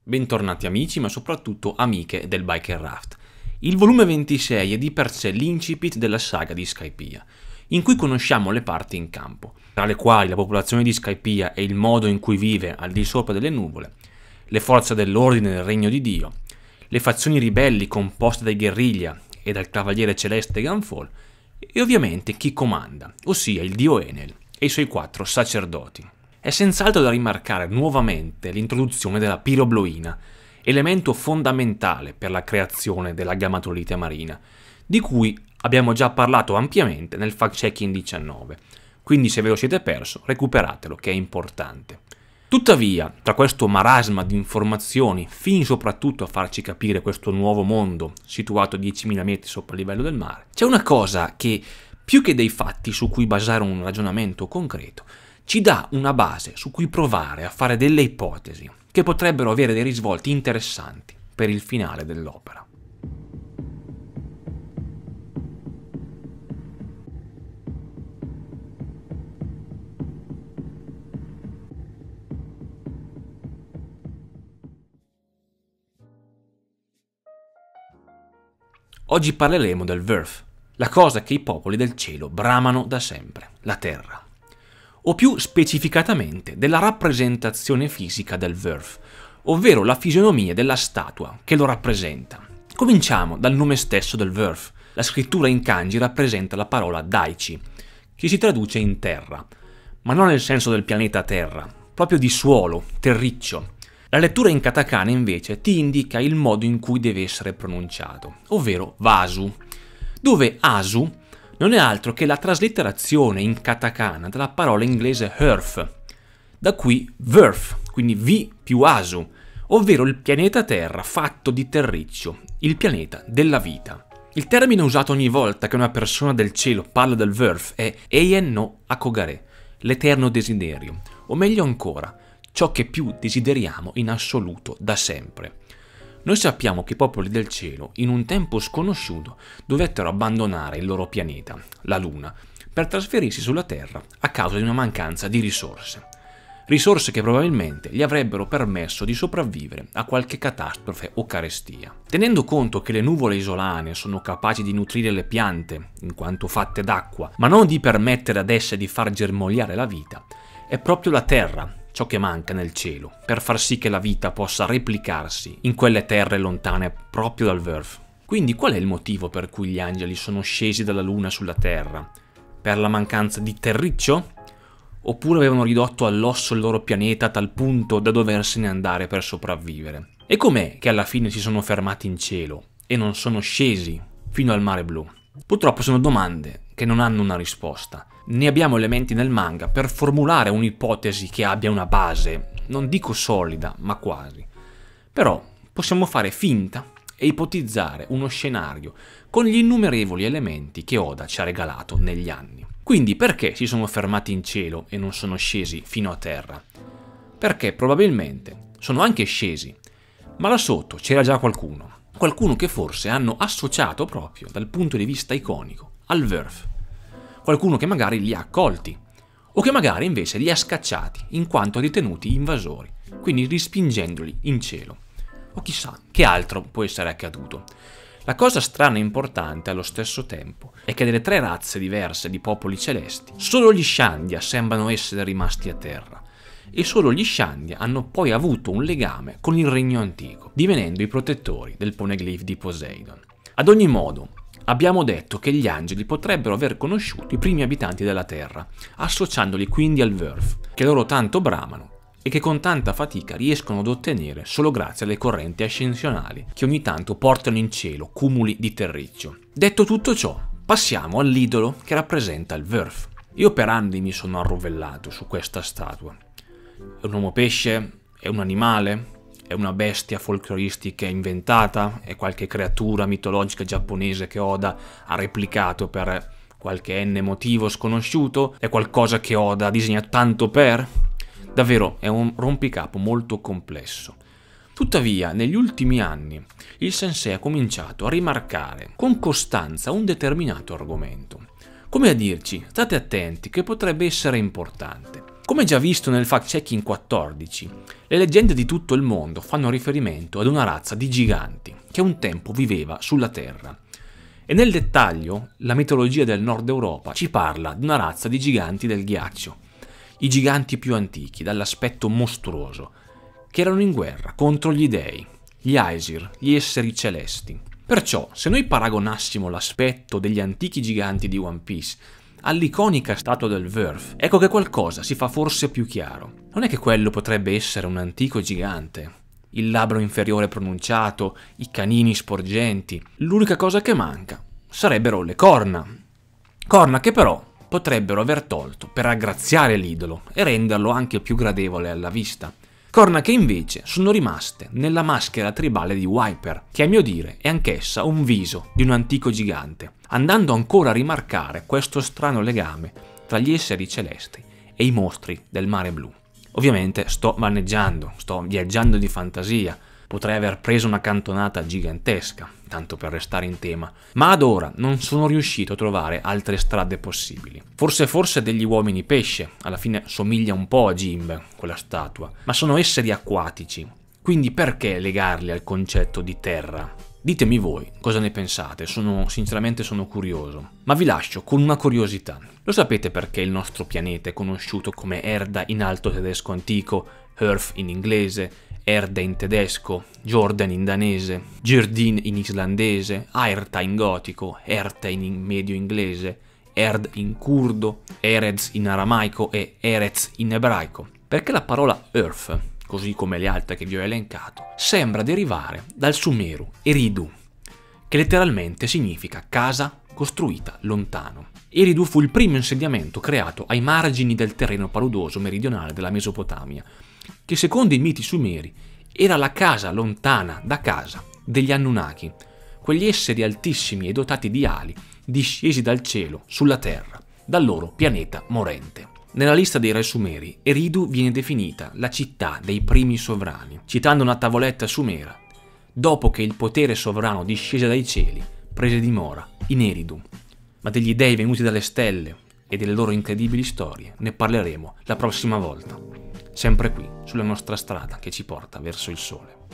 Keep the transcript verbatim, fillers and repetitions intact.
Bentornati amici, ma soprattutto amiche del Biker Raft. Il volume ventisei è di per sé l'incipit della saga di Skypiea, in cui conosciamo le parti in campo, tra le quali la popolazione di Skypiea e il modo in cui vive al di sopra delle nuvole, le forze dell'ordine del Regno di Dio, le fazioni ribelli composte dai guerriglia e dal cavaliere celeste Gunfall, e ovviamente chi comanda, ossia il dio Enel e i suoi quattro sacerdoti. È senz'altro da rimarcare nuovamente l'introduzione della pirobloina, elemento fondamentale per la creazione della gammatrolite marina, di cui abbiamo già parlato ampiamente nel fact-checking diciannove, quindi se ve lo siete perso recuperatelo che è importante. Tuttavia, tra questo marasma di informazioni, fini soprattutto a farci capire questo nuovo mondo situato a diecimila metri sopra il livello del mare, c'è una cosa che, più che dei fatti su cui basare un ragionamento concreto, ci dà una base su cui provare a fare delle ipotesi che potrebbero avere dei risvolti interessanti per il finale dell'opera. Oggi parleremo del Verf, la cosa che i popoli del cielo bramano da sempre, la terra. O più specificatamente della rappresentazione fisica del Verf, ovvero la fisionomia della statua che lo rappresenta. Cominciamo dal nome stesso del Verf. La scrittura in kanji rappresenta la parola Daichi, che si traduce in terra, ma non nel senso del pianeta Terra, proprio di suolo, terriccio. La lettura in katakana invece ti indica il modo in cui deve essere pronunciato, ovvero Vasu, dove Asu non è altro che la traslitterazione in katakana della parola inglese Earth, da qui Verf, quindi V più Asu, ovvero il pianeta Terra fatto di terriccio, il pianeta della vita. Il termine usato ogni volta che una persona del cielo parla del Verf è Eien no Akogare, l'eterno desiderio, o meglio ancora, ciò che più desideriamo in assoluto da sempre. Noi sappiamo che i popoli del cielo, in un tempo sconosciuto, dovettero abbandonare il loro pianeta, la Luna, per trasferirsi sulla Terra a causa di una mancanza di risorse. Risorse che probabilmente gli avrebbero permesso di sopravvivere a qualche catastrofe o carestia. Tenendo conto che le nuvole isolane sono capaci di nutrire le piante, in quanto fatte d'acqua, ma non di permettere ad esse di far germogliare la vita, è proprio la Terra ciò che manca nel cielo, per far sì che la vita possa replicarsi in quelle terre lontane proprio dal Verf. Quindi qual è il motivo per cui gli angeli sono scesi dalla Luna sulla Terra? Per la mancanza di terriccio? Oppure avevano ridotto all'osso il loro pianeta a tal punto da doversene andare per sopravvivere? E com'è che alla fine si sono fermati in cielo e non sono scesi fino al mare blu? Purtroppo sono domande che non hanno una risposta. Ne abbiamo elementi nel manga per formulare un'ipotesi che abbia una base, non dico solida, ma quasi. Però possiamo fare finta e ipotizzare uno scenario con gli innumerevoli elementi che Oda ci ha regalato negli anni. Quindi perché si sono fermati in cielo e non sono scesi fino a terra? Perché probabilmente sono anche scesi, ma là sotto c'era già qualcuno. Qualcuno che forse hanno associato proprio dal punto di vista iconico al Verf. Qualcuno che magari li ha accolti, o che magari invece li ha scacciati in quanto ritenuti invasori, quindi respingendoli in cielo. O chissà che altro può essere accaduto. La cosa strana e importante allo stesso tempo è che delle tre razze diverse di popoli celesti, solo gli Shandia sembrano essere rimasti a terra, e solo gli Shandia hanno poi avuto un legame con il regno antico, divenendo i protettori del Poneglyph di Poseidon. Ad ogni modo, abbiamo detto che gli angeli potrebbero aver conosciuto i primi abitanti della Terra, associandoli quindi al Verf, che loro tanto bramano e che con tanta fatica riescono ad ottenere solo grazie alle correnti ascensionali che ogni tanto portano in cielo cumuli di terriccio. Detto tutto ciò, passiamo all'idolo che rappresenta il Verf. Io per anni mi sono arrovellato su questa statua. È un uomo pesce? È un animale? È una bestia folcloristica inventata? È qualche creatura mitologica giapponese che Oda ha replicato per qualche n motivo sconosciuto? È qualcosa che Oda ha disegnato tanto per? Davvero è un rompicapo molto complesso. Tuttavia, negli ultimi anni, il sensei ha cominciato a rimarcare con costanza un determinato argomento. Come a dirci, state attenti che potrebbe essere importante. Come già visto nel fact-checking quattordici, le leggende di tutto il mondo fanno riferimento ad una razza di giganti che un tempo viveva sulla Terra. E nel dettaglio, la mitologia del Nord Europa ci parla di una razza di giganti del ghiaccio, i giganti più antichi, dall'aspetto mostruoso, che erano in guerra contro gli dei, gli Aesir, gli esseri celesti. Perciò, se noi paragonassimo l'aspetto degli antichi giganti di One Piece all'iconica statua del Worf, ecco che qualcosa si fa forse più chiaro. Non è che quello potrebbe essere un antico gigante, il labbro inferiore pronunciato, i canini sporgenti. L'unica cosa che manca sarebbero le corna. Corna che però potrebbero aver tolto per aggraziare l'idolo e renderlo anche più gradevole alla vista. Corna che invece sono rimaste nella maschera tribale di Viper, che a mio dire è anch'essa un viso di un antico gigante, andando ancora a rimarcare questo strano legame tra gli esseri celesti e i mostri del mare blu. Ovviamente sto vaneggiando, sto viaggiando di fantasia, potrei aver preso una cantonata gigantesca, tanto per restare in tema, ma ad ora non sono riuscito a trovare altre strade possibili. Forse forse degli uomini pesce, alla fine somiglia un po' a Jimbe, quella statua, ma sono esseri acquatici, quindi perché legarli al concetto di terra? Ditemi voi cosa ne pensate, sono, sinceramente sono curioso. Ma vi lascio con una curiosità. Lo sapete perché il nostro pianeta è conosciuto come Erda in alto tedesco antico, Earth in inglese, Erde in tedesco, Jordan in danese, Jerdin in islandese, Aerta in gotico, Erte in medio inglese, Erd in curdo, Erez in aramaico e Erez in ebraico? Perché la parola Earth, così come le altre che vi ho elencato, sembra derivare dal sumeru Eridu, che letteralmente significa casa costruita lontano. Eridu fu il primo insediamento creato ai margini del terreno paludoso meridionale della Mesopotamia, che secondo i miti sumeri era la casa lontana da casa degli Anunnaki, quegli esseri altissimi e dotati di ali discesi dal cielo sulla terra, dal loro pianeta morente. Nella lista dei re sumeri, Eridu viene definita la città dei primi sovrani, citando una tavoletta sumera, dopo che il potere sovrano discese dai cieli, prese dimora in Eridu. Ma degli dei venuti dalle stelle e delle loro incredibili storie ne parleremo la prossima volta, sempre qui sulla nostra strada che ci porta verso il sole.